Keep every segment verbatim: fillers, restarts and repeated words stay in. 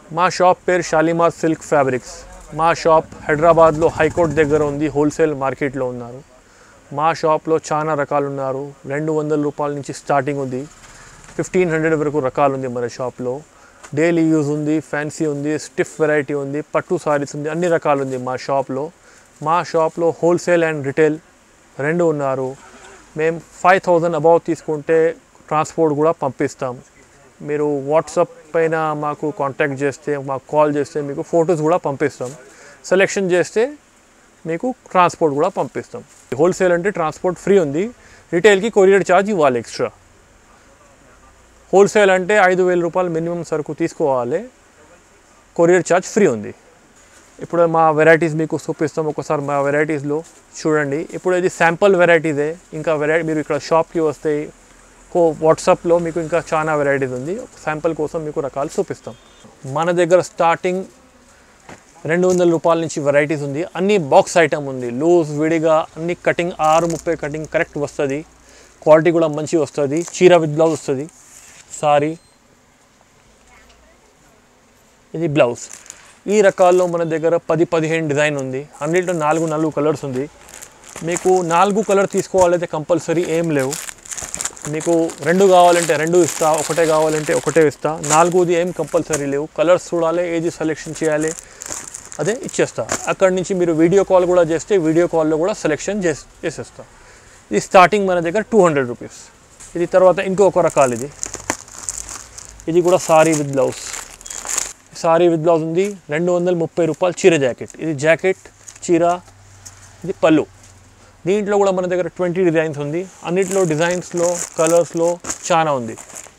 మా షాప్ పేరు Shalimar silk fabrics. మా షాప్ హైదరాబాద్లో హైకోర్ట్ దగ్గర ఉంది, హోల్సేల్ మార్కెట్లో ఉన్నారు. మా షాప్లో చాలా రకాలు ఉన్నారు. రెండు వందల రూపాయల నుంచి స్టార్టింగ్ ఉంది, ఫిఫ్టీన్ హండ్రెడ్ వరకు రకాలు ఉంది మన షాప్లో. డైలీ యూజ్ ఉంది, ఫ్యాన్సీ ఉంది, స్టిఫ్ వెరైటీ ఉంది, పట్టు సారీస్ ఉంది, అన్ని రకాలు ఉంది మా షాప్లో. మా షాప్లో హోల్సేల్ అండ్ రిటైల్ రెండు ఉన్నారు. మేము ఫైవ్ థౌజండ్ అబౌవ్ తీసుకుంటే ట్రాన్స్పోర్ట్ కూడా పంపిస్తాం. మీరు వాట్సాప్ పైన మాకు కాంటాక్ట్ చేస్తే, మాకు కాల్ చేస్తే మీకు ఫొటోస్ కూడా పంపిస్తాం. సెలెక్షన్ చేస్తే మీకు ట్రాన్స్పోర్ట్ కూడా పంపిస్తాం. హోల్సేల్ అంటే ట్రాన్స్పోర్ట్ ఫ్రీ ఉంది, రిటైల్కి కొరియర్ ఛార్జ్ ఇవ్వాలి ఎక్స్ట్రా. హోల్సేల్ అంటే ఐదు వేల రూపాయలు మినిమం సరుకు తీసుకోవాలి, కొరియర్ ఛార్జ్ ఫ్రీ ఉంది. ఇప్పుడు మా వెరైటీస్ మీకు చూపిస్తాం, ఒకసారి మా వెరైటీస్లో చూడండి. ఇప్పుడు ఇది శాంపుల్ వెరైటీసే, ఇంకా వెరైటీ మీరు ఇక్కడ షాప్కి వస్తే కో వాట్సాప్లో మీకు ఇంకా చాలా వెరైటీస్ ఉంది. శాంపుల్ కోసం మీకు రకాలు చూపిస్తాం. మన దగ్గర స్టార్టింగ్ రెండు వందల రూపాయల నుంచి వెరైటీస్ ఉంది. అన్ని బాక్స్ ఐటమ్ ఉంది, లూజ్ విడిగా అన్ని కటింగ్ ఆరు ముప్పై కటింగ్ కరెక్ట్ వస్తుంది. క్వాలిటీ కూడా మంచి వస్తుంది. చీర విత్ బ్లౌజ్ వస్తుంది. సారీ ఇది బ్లౌజ్. ఈ రకాల్లో మన దగ్గర పది పదిహేను డిజైన్ ఉంది. అన్నింటిలో నాలుగు నాలుగు కలర్స్ ఉంది. మీకు నాలుగు కలర్ తీసుకోవాలంటే కంపల్సరీ ఏం లేవు. మీకు రెండు కావాలంటే రెండు ఇస్తా, ఒకటే కావాలంటే ఒకటే ఇస్తా. నాలుగుది ఏం కంపల్సరీ లేవు. కలర్స్ చూడాలి, ఏది సెలెక్షన్ చేయాలి అదే ఇచ్చేస్తా. అక్కడి నుంచి మీరు వీడియో కాల్ కూడా చేస్తే వీడియో కాల్లో కూడా సెలెక్షన్ చేసి చేసేస్తా. ఇది స్టార్టింగ్ మన దగ్గర టూ హండ్రెడ్ రూపీస్. ఇది తర్వాత ఇంకొక రకాలు, ఇది ఇది కూడా sari with blouse. Sari with blouse ఉంది, రెండు వందల ముప్పై రూపాయలు. చీర జాకెట్, ఇది జాకెట్ చీర, ఇది పళ్ళు. దీంట్లో కూడా మన దగ్గర ట్వంటీ డిజైన్స్ ఉంది. అన్నిట్లో డిజైన్స్లో కలర్స్లో చాలా ఉంది.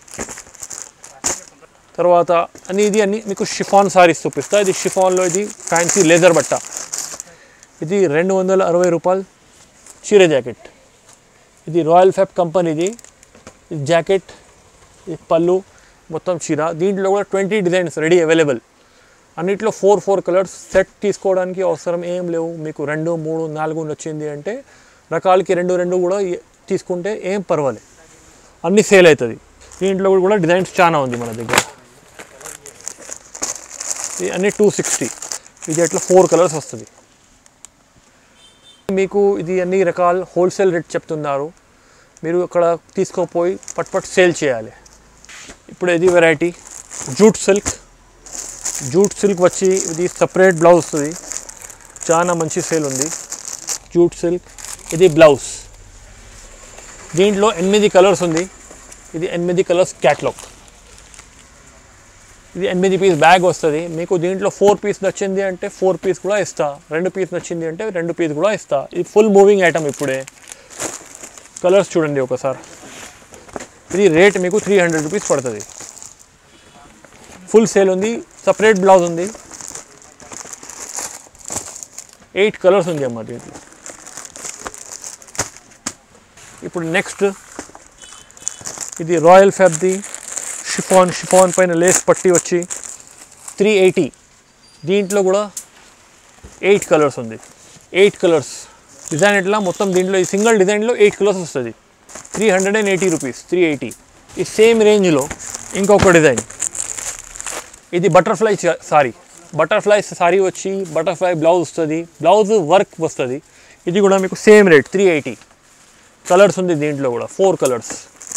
తర్వాత అన్ని ఇది అన్ని మీకు షిఫాన్ సారీస్ చూపిస్తా. ఇది షిఫాన్లో ఇది ఫ్యాన్సీ లేజర్ బట్ట. ఇది రెండు వందల అరవై రూపాయలు చీర జాకెట్. ఇది రాయల్ ఫ్యాబ్ కంపెనీది. ఇది జాకెట్, ఇది పళ్ళు, మొత్తం చీర. దీంట్లో కూడా ట్వంటీ డిజైన్స్ రెడీ అవైలబుల్. అన్నిట్లో ఫోర్ ఫోర్ కలర్స్. సెట్ తీసుకోవడానికి అవసరం ఏం లేవు. మీకు రెండు మూడు నాలుగు నచ్చింది అంటే రకాలకి రెండు రెండు కూడా తీసుకుంటే ఏం పర్వాలేదు, అన్నీ సేల్ అవుతుంది. దీంట్లో కూడా డిజైన్స్ చాలా ఉంది మన దగ్గర. ఇది అన్ని టూ సిక్స్టీ. ఇది అట్లా ఫోర్ కలర్స్ వస్తుంది మీకు. ఇది అన్ని రకాల హోల్సేల్ రేట్ చెప్తున్నారు, మీరు అక్కడ తీసుకోపోయి పట్ పట్ సేల్ చేయాలి. ఇప్పుడు ఇది variety jute silk. Jute silk వచ్చి ఇది సపరేట్ బ్లౌజ్ వస్తుంది, చాలా మంచి సేల్ ఉంది. జూట్ సిల్క్, ఇది బ్లౌజ్. దీంట్లో ఎనిమిది కలర్స్ ఉంది. ఇది ఎనిమిది కలర్స్ క్యాటలాగ్. ఇది ఎనిమిది పీస్ బ్యాగ్ వస్తుంది మీకు. దీంట్లో ఫోర్ పీస్ నచ్చింది అంటే ఫోర్ పీస్ కూడా ఇస్తా, రెండు పీస్ నచ్చింది అంటే రెండు పీస్ కూడా ఇస్తా. ఇది ఫుల్ మూవింగ్ ఐటమ్. ఇప్పుడే కలర్స్ చూడండి ఒకసారి. ఇది రేట్ మీకు త్రీ హండ్రెడ్ రూపీస్ పడుతుంది. ఫుల్ సేల్ ఉంది. సపరేట్ బ్లౌజ్ ఉంది. ఎయిట్ కలర్స్ ఉంది అమ్మ దీంట్లో. ఇప్పుడు నెక్స్ట్ ఇది రాయల్ ఫ్యాబ్ది షిఫాన్. షిఫాన్ పైన లేస్ పట్టి వచ్చి త్రీ ఎయిటీ. దీంట్లో కూడా ఎయిట్ కలర్స్ ఉంది. ఎయిట్ కలర్స్ డిజైన్ ఎట్లా మొత్తం దీంట్లో ఈ సింగిల్ డిజైన్లో ఎయిట్ కలర్స్ వస్తుంది. Three hundred and eighty rupees, three eighty. ఈ సేమ్ రేంజ్లో ఇంకొక డిజైన్. ఇది బటర్ఫ్లై సారీ. బటర్ఫ్లై సారీ వచ్చి బటర్ఫ్లై బ్లౌజ్ వస్తుంది, బ్లౌజ్ వర్క్ వస్తుంది. ఇది కూడా మీకు same rate three eighty. Colours ఉంది దీంట్లో కూడా ఫోర్ కలర్స్.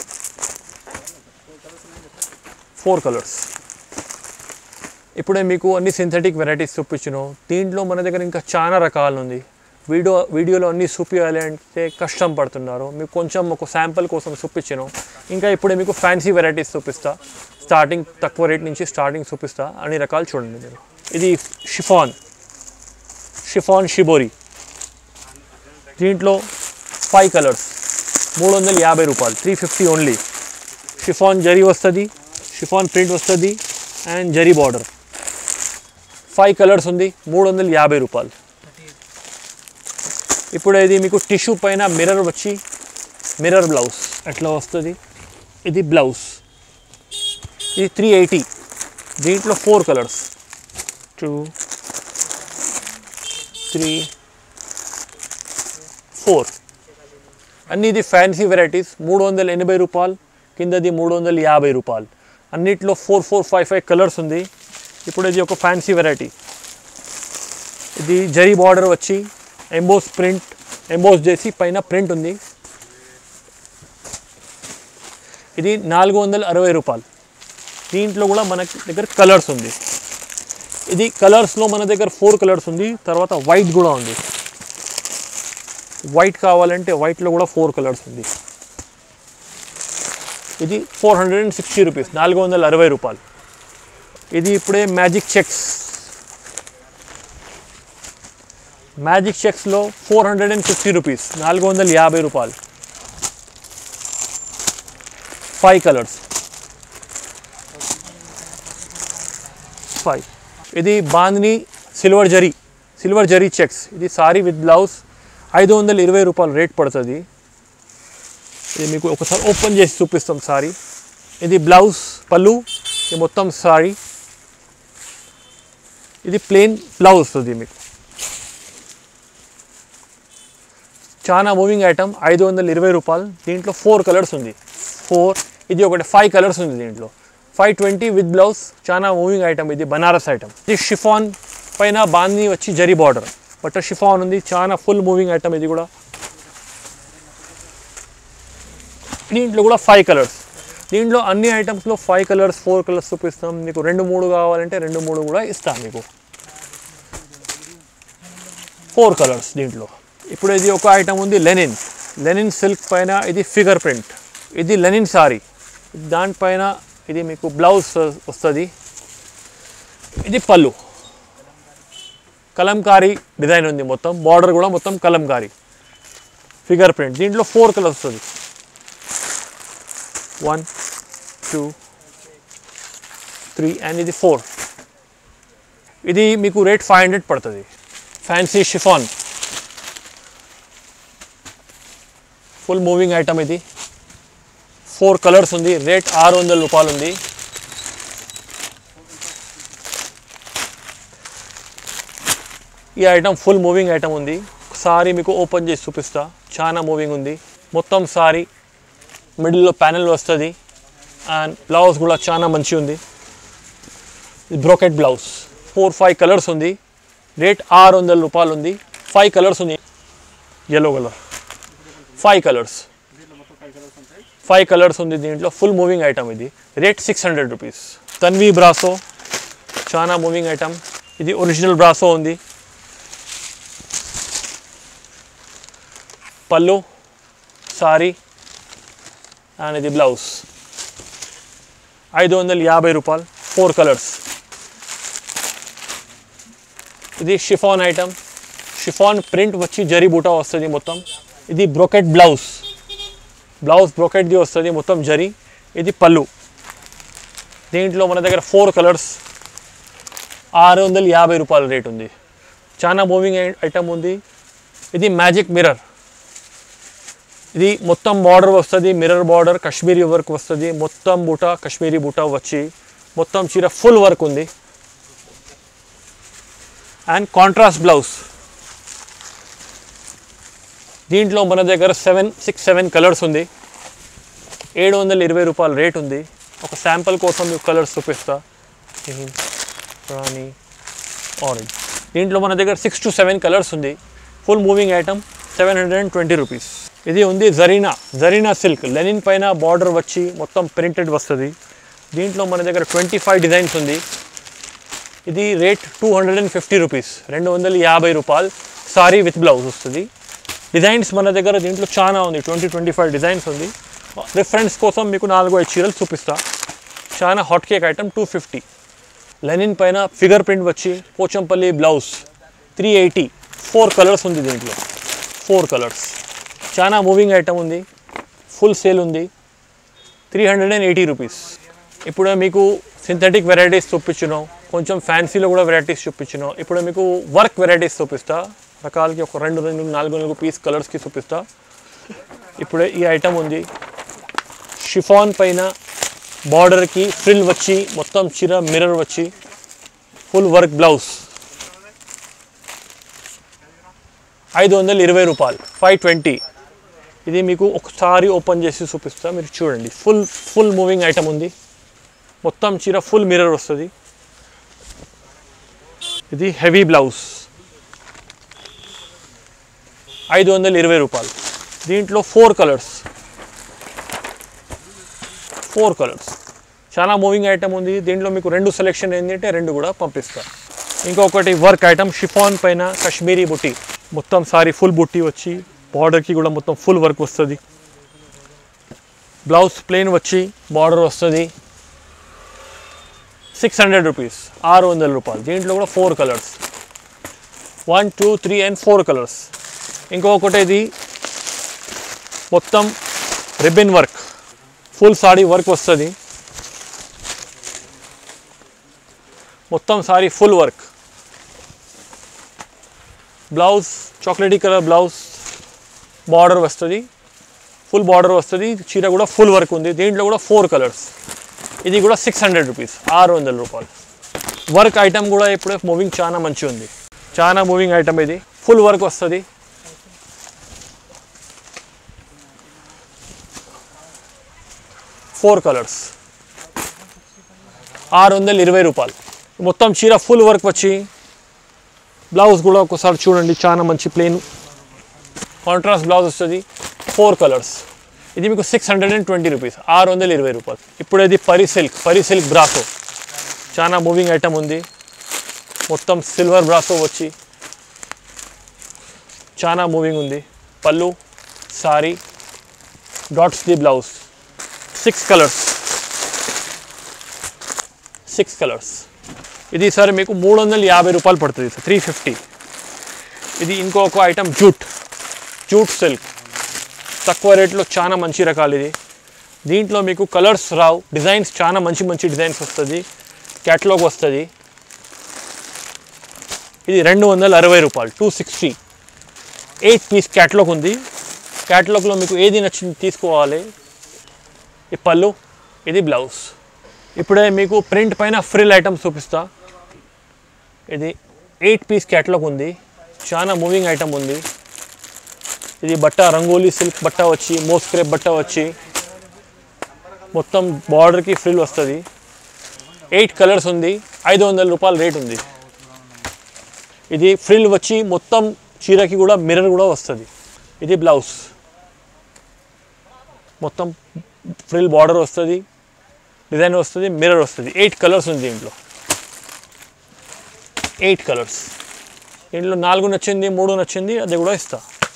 Four colours. ఇప్పుడే మీకు అన్ని సింథటిక్ వెరైటీస్ చూపించాను. దీంట్లో మన దగ్గర ఇంకా చాలా రకాలు ఉంది. వీడియో వీడియోలో అన్నీ చూపించాలి అంటే కష్టం పడుతున్నారు. మీకు కొంచెం ఒక శాంపుల్ కోసం చూపించాను. ఇంకా ఇప్పుడే మీకు ఫ్యాన్సీ వెరైటీస్ చూపిస్తా. స్టార్టింగ్ తక్కువ రేట్ నుంచి స్టార్టింగ్ చూపిస్తా. అన్ని రకాలు చూడండి మీరు. ఇది షిఫాన్. Chiffon shibori. దీంట్లో ఫైవ్ కలర్స్, మూడు వందల యాభై రూపాయలు, three fifty only. Chiffon zari వస్తుంది, షిఫాన్ ప్రింట్ వస్తుంది and zari border. Five colours ఉంది, మూడు వందల యాభై రూపాయలు. ఇప్పుడు ఇది మీకు టిష్యూ పైన మిర్రర్ వచ్చి మిర్రర్ బ్లౌజ్ అట్లా వస్తుంది. ఇది బ్లౌజ్. ఇది త్రీ ఎయిటీ. దీంట్లో four colours, two three four. అన్నీ ఇది ఫ్యాన్సీ వెరైటీస్. మూడు వందల ఎనభై రూపాయలు, కిందది మూడు వందల యాభై రూపాయలు. అన్నిట్లో four four five five colours ఉంది. ఇప్పుడు ఇది ఒక ఫ్యాన్సీ వెరైటీ. ఇది జరీ బార్డర్ వచ్చి ఎంబోస్ ప్రింట్ ఎంబోస్ చేసి పైన ప్రింట్ ఉంది. ఇది నాలుగు వందల అరవై రూపాయలు. దీంట్లో కూడా మన దగ్గర కలర్స్ ఉంది. ఇది కలర్స్లో మన దగ్గర ఫోర్ కలర్స్ ఉంది. తర్వాత వైట్ కూడా ఉంది. వైట్ కావాలంటే వైట్లో కూడా ఫోర్ కలర్స్ ఉంది. ఇది four hundred and sixty rupees, నాలుగు వందల అరవై రూపాయలు. ఇది ఇప్పుడే మ్యాజిక్ చెక్స్ మ్యాజిక్ చెక్స్లో four hundred and fifty rupees, నాలుగు వందల యాభై రూపాయలు. Five colours, five. ఇది bandhani silver zari silver zari checks. ఇది సారీ విత్ బ్లౌజ్ ఐదు వందల ఇరవై రూపాయలు రేట్ పడుతుంది. ఇది మీకు ఒకసారి ఓపెన్ చేసి చూపిస్తాం సారీ. ఇది బ్లౌజ్ పళ్ళు, ఇది మొత్తం సారీ. ఇది ప్లెయిన్ బ్లౌజ్ వస్తుంది మీకు. చాలా మూవింగ్ ఐటమ్, ఐదు వందల ఇరవై రూపాయలు. దీంట్లో ఫోర్ కలర్స్ ఉంది. ఫోర్ ఇది ఒకటి ఫైవ్ కలర్స్ ఉంది దీంట్లో. Five twenty with blouse. చాలా మూవింగ్ ఐటమ్. ఇది బనారస్ ఐటమ్. ఇది షిఫాన్ పైన బాందిని వచ్చి జరీ బార్డర్ బట్ షిఫాన్ ఉంది. చాలా ఫుల్ మూవింగ్ ఐటమ్. ఇది కూడా దీంట్లో కూడా ఫైవ్ కలర్స్. దీంట్లో అన్ని ఐటమ్స్లో ఫైవ్ కలర్స్ ఫోర్ కలర్స్ చూపిస్తాం. మీకు రెండు మూడు కావాలంటే రెండు మూడు కూడా ఇస్తాం మీకు. ఫోర్ కలర్స్ దీంట్లో. ఇప్పుడు ఇది ఒక ఐటమ్ ఉంది లెనిన్ లెనిన్ సిల్క్ పైన. ఇది ఫిగర్ ప్రింట్. ఇది లెనిన్ సారీ. దానిపైన ఇది మీకు బ్లౌజ్ వస్తుంది. ఇది పళ్ళు కలంకారీ డిజైన్ ఉంది. మొత్తం బార్డర్ కూడా మొత్తం కలంకారీ ఫిగర్ ప్రింట్. దీంట్లో ఫోర్ కలర్స్ వస్తుంది. వన్ టూ త్రీ అండ్ ఇది ఫోర్. ఇది మీకు రేట్ ఫైవ్ హండ్రెడ్ పడుతుంది. Fancy chiffon full moving item. ఇది ఫోర్ కలర్స్ ఉంది. రేట్ ఆరు వందల రూపాయలు ఉంది. ఈ ఐటమ్ ఫుల్ మూవింగ్ ఐటమ్ ఉంది. సారీ మీకు ఓపెన్ చేసి చూపిస్తా. చాలా మూవింగ్ ఉంది. మొత్తం సారీ మిడిల్లో ప్యానెల్ వస్తుంది అండ్ బ్లౌజ్ కూడా చాలా మంచి ఉంది. Brocade blouse. Four five colours ఉంది. రేట్ ఆరు వందల రూపాయలు ఉంది. ఫైవ్ కలర్స్ ఉంది. Yellow colour five colours five colours ఉంది దీంట్లో. Full moving item. ఇది rate six hundred rupees. Tanvi brasso చాలా మూవింగ్ ఐటమ్. ఇది ఒరిజినల్ బ్రాసో ఉంది. పళ్ళు సారీ అండ్ ఇది బ్లౌజ్. ఐదు వందల యాభై రూపాయలు. Four colours. ఇది షిఫాన్ ఐటమ్. షిఫాన్ ప్రింట్ వచ్చి జరీ బూటా వస్తుంది మొత్తం. ఇది బ్రోకెట్ బ్లౌజ్. బ్లౌజ్ బ్రోకెట్ది వస్తుంది మొత్తం జరీ. ఇది పళ్ళు. దీంట్లో మన దగ్గర ఫోర్ కలర్స్. ఆరు వందల యాభై రూపాయల రేట్ ఉంది. చాలా మూవింగ్ ఐటమ్ ఉంది. ఇది మ్యాజిక్ మిర్రర్. ఇది మొత్తం బార్డర్ వస్తుంది. మిర్రర్ బార్డర్ కాశ్మీరీ వర్క్ వస్తుంది. మొత్తం బూటా కాశ్మీరీ బూటా వచ్చి మొత్తం చీర ఫుల్ వర్క్ ఉంది. And contrast blouse. దీంట్లో మన దగ్గర సెవెన్ సిక్స్ సెవెన్ కలర్స్ ఉంది. ఏడు వందల ఇరవై రూపాయల రేట్ ఉంది. ఒక శాంపుల్ కోసం మీకు కలర్స్ చూపిస్తా. రాణి ఆరెంజ్. దీంట్లో మన దగ్గర సిక్స్ టు సెవెన్ కలర్స్ ఉంది. Full moving item. Seven hundred and twenty rupees. ఇది ఉంది జరీనా జరీనా సిల్క్. లెనిన్ పైన బార్డర్ వచ్చి మొత్తం ప్రింటెడ్ వస్తుంది. దీంట్లో మన దగ్గర ట్వంటీ ఫైవ్ డిజైన్స్ ఉంది. ఇది rate two hundred and fifty rupees, రెండు వందల యాభై రూపాయలు. సారీ విత్ బ్లౌజ్ వస్తుంది. డిజైన్స్ మన దగ్గర దీంట్లో చాలా ఉంది. ట్వంటీ ట్వంటీ ఫైవ్ డిజైన్స్ ఉంది. రిఫరెన్స్ కోసం మీకు నాలుగు ఐదు చీరలు చూపిస్తా. చాలా hot cake item. Two fifty. Linen పైన ఫిగర్ ప్రింట్ వచ్చి Pochampally blouse. Three eighty. Four colours ఉంది దీంట్లో. Four colours. చాలా మూవింగ్ ఐటమ్ ఉంది. ఫుల్ సేల్ ఉంది. Three hundred and eighty rupees. ఇప్పుడు మీకు సింథటిక్ వెరైటీస్ చూపించినాం. కొంచెం ఫ్యాన్సీలో కూడా వెరైటీస్ చూపించినాం. ఇప్పుడు మీకు వర్క్ వెరైటీస్ చూపిస్తా. రకాలకి ఒక రెండు రెండు నాలుగు నాలుగు పీస్ కలర్స్కి చూపిస్తా. ఇప్పుడే ఈ ఐటమ్ ఉంది. షిఫాన్ పైన బార్డర్కి ఫ్రిల్ వచ్చి మొత్తం చీర మిర్రర్ వచ్చి ఫుల్ వర్క్ బ్లౌజ్. ఐదు వందల ఇరవై రూపాయలు. Five twenty. ఇది మీకు ఒకసారి ఓపెన్ చేసి చూపిస్తా. మీరు చూడండి. ఫుల్ ఫుల్ మూవింగ్ ఐటమ్ ఉంది. మొత్తం చీర ఫుల్ మిర్రర్ వస్తుంది. ఇది హెవీ బ్లౌజ్ ఐదు వందల ఇరవై రూపాయలు. దీంట్లో ఫోర్ కలర్స్ ఫోర్ కలర్స్ చాలా మూవింగ్ ఐటమ్ ఉంది. దీంట్లో మీకు రెండు సెలెక్షన్ ఏంటంటే రెండు కూడా పంపిస్తారు. ఇంకొకటి వర్క్ ఐటమ్ షిఫాన్ పైన కాశ్మీరీ బుట్టి, మొత్తం సారీ ఫుల్ బుట్టి వచ్చి బార్డర్కి కూడా మొత్తం ఫుల్ వర్క్ వస్తుంది. బ్లౌజ్ ప్లెయిన్ వచ్చి బార్డర్ వస్తుంది. సిక్స్ హండ్రెడ్ రూపీస్ ఆరు వందల రూపాయలు. దీంట్లో కూడా four colours one two three and four colours. ఇంకొకటి ఇది మొత్తం ribbon work full sari work వస్తుంది. మొత్తం sari full work. Blouse chocolatey colour blouse border వస్తుంది, ఫుల్ బార్డర్ వస్తుంది. చీర కూడా ఫుల్ వర్క్ ఉంది. దీంట్లో కూడా ఫోర్ కలర్స్. ఇది కూడా సిక్స్ హండ్రెడ్ రూపీస్ ఆరు వందల రూపాయలు. వర్క్ ఐటమ్ కూడా ఇప్పుడు మూవింగ్ చాలా మంచిగా ఉంది, చాలా మూవింగ్ ఐటమ్. ఇది ఫుల్ వర్క్ వస్తుంది. ఫోర్ కలర్స్ ఆరు వందల ఇరవై రూపాయలు. మొత్తం చీర ఫుల్ వర్క్ వచ్చి బ్లౌజ్ కూడా ఒకసారి చూడండి, చాలా మంచి ప్లెయిన్ కాంట్రాస్ట్ బ్లౌజ్ వస్తుంది. Four colours. ఇది మీకు six hundred and twenty rupees ఆరు వందల ఇరవై రూపాయలు. ఇప్పుడు ఇది పరి సిల్క్ పరి సిల్క్ బ్రాసో చాలా మూవింగ్ ఐటమ్ ఉంది. మొత్తం సిల్వర్ బ్రాసో వచ్చి చాలా మూవింగ్ ఉంది. పళ్ళు sari dots the blouse. Six colours six colours. ఇది సార్ మీకు మూడు వందల యాభై రూపాయలు పడుతుంది సార్, త్రీ ఫిఫ్టీ. ఇది ఇంకొక ఐటమ్ జూట్ జూట్ సిల్క్ తక్కువ రేట్లో చాలా మంచి రకాలు. ఇది దీంట్లో మీకు కలర్స్ రావు, డిజైన్స్ చాలా మంచి మంచి డిజైన్స్ వస్తుంది, క్యాటలాగ్ వస్తుంది. ఇది రెండు వందల అరవై రూపాయలు two sixty. Eight piece catalogue ఉంది. క్యాటలాగ్లో మీకు ఏది నచ్చింది తీసుకోవాలి. ఈ పళ్ళు ఇది బ్లౌజ్. ఇప్పుడే మీకు ప్రింట్ పైన ఫ్రిల్ ఐటమ్స్ చూపిస్తా. ఇది ఎయిట్ పీస్ క్యాటలాగ్ ఉంది, చాలా మూవింగ్ ఐటమ్ ఉంది. ఇది బట్ట రంగోలీ సిల్క్ బట్ట వచ్చి మోస్క్రేప్ బట్ట వచ్చి మొత్తం బార్డర్కి ఫ్రిల్ వస్తుంది. ఎయిట్ కలర్స్ ఉంది, ఐదు వందల రూపాయల రేట్ ఉంది. ఇది ఫ్రిల్ వచ్చి మొత్తం చీరకి కూడా మిర్రర్ కూడా వస్తుంది. ఇది బ్లౌజ్ మొత్తం ఫ్రిల్ బార్డర్ వస్తుంది, డిజైన్ వస్తుంది, మిర్రర్ వస్తుంది. ఎయిట్ కలర్స్ ఉంది దీంట్లో, ఎయిట్ కలర్స్. దీంట్లో నాలుగు నచ్చింది, మూడు నచ్చింది, అది కూడా ఇస్తా.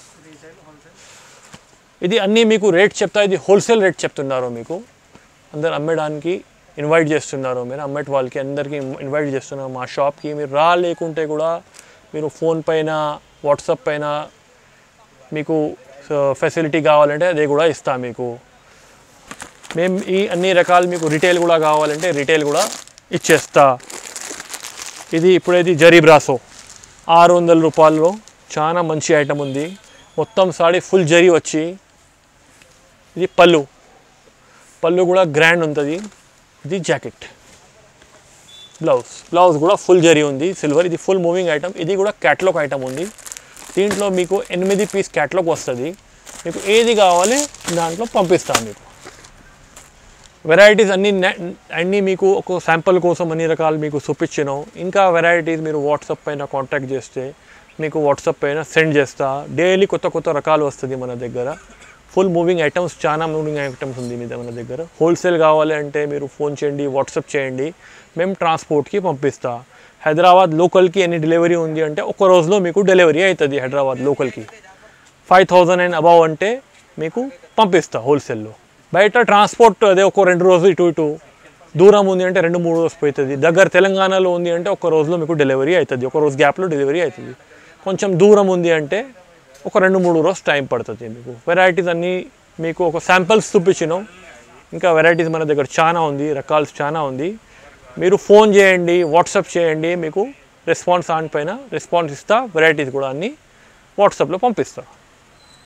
ఇది అన్నీ మీకు రేట్ చెప్తా. ఇది హోల్సేల్ రేట్ చెప్తున్నారు, మీకు అందరు అమ్మడానికి ఇన్వైట్ చేస్తున్నారు. మీరు అమ్మేటి వాళ్ళకి అందరికీ ఇన్వైట్ చేస్తున్నారు మా షాప్కి. మీరు రా లేకుంటే కూడా మీరు ఫోన్ పైన వాట్సాప్ పైన మీకు ఫెసిలిటీ కావాలంటే అది కూడా ఇస్తా మీకు. మేము ఈ అన్ని రకాలు మీకు రిటైల్ కూడా కావాలంటే రిటైల్ కూడా ఇచ్చేస్తా. ఇది ఇప్పుడైతే జరీ బ్రాసో ఆరు వందల రూపాయల్లో చాలా మంచి ఐటమ్ ఉంది. మొత్తం సాడీ ఫుల్ జరీ వచ్చి ఇది పళ్ళు పళ్ళు కూడా గ్రాండ్ ఉంటుంది. ఇది జాకెట్ బ్లౌజ్ బ్లౌజ్ కూడా ఫుల్ జరీ ఉంది సిల్వర్. ఇది ఫుల్ మూవింగ్ ఐటమ్. ఇది కూడా క్యాటలాగ్ ఐటమ్ ఉంది. దీంట్లో మీకు ఎనిమిది పీస్ క్యాటలాగ్ వస్తుంది. మీకు ఏది కావాలి దాంట్లో పంపిస్తాను మీకు. వెరైటీస్ అన్నీ అన్నీ మీకు ఒక శాంపుల్ కోసం అన్ని రకాలు మీకు చూపించాను. ఇంకా వెరైటీస్ మీరు వాట్సాప్ పైన కాంటాక్ట్ చేస్తే మీకు వాట్సాప్ పైన సెండ్ చేస్తా. డైలీ కొత్త కొత్త రకాలు వస్తుంది మన దగ్గర. ఫుల్ మూవింగ్ ఐటమ్స్ చాలా మూవింగ్ ఐటమ్స్ ఉంది మీద మన దగ్గర. హోల్సేల్ కావాలి అంటే మీరు ఫోన్ చేయండి, వాట్సాప్ చేయండి, మేము ట్రాన్స్పోర్ట్కి పంపిస్తా. హైదరాబాద్ లోకల్కి ఎన్ని డెలివరీ ఉంది అంటే ఒక రోజులో మీకు డెలివరీ అవుతుంది. హైదరాబాద్ లోకల్కి ఫైవ్ థౌజండ్ అండ్ అబవ్ అంటే మీకు పంపిస్తా హోల్సేల్లో. బయట ట్రాన్స్పోర్ట్ అదే ఒక రెండు రోజులు ఇటు ఇటు, దూరం ఉంది అంటే రెండు మూడు రోజులు పోతుంది. దగ్గర తెలంగాణలో ఉంది అంటే ఒక రోజులో మీకు డెలివరీ అవుతుంది, ఒక రోజు గ్యాప్లో డెలివరీ అవుతుంది. కొంచెం దూరం ఉంది అంటే ఒక రెండు మూడు రోజు టైం పడుతుంది మీకు. వెరైటీస్ అన్నీ మీకు ఒక శాంపిల్స్ చూపించినాం. ఇంకా వెరైటీస్ మన దగ్గర చాలా ఉంది, రకాలు చాలా ఉంది. మీరు ఫోన్ చేయండి, వాట్సాప్ చేయండి, మీకు రెస్పాన్స్ ఆన్ పైన రెస్పాన్స్ ఇస్తా. వెరైటీస్ కూడా అన్నీ వాట్సాప్లో పంపిస్తా.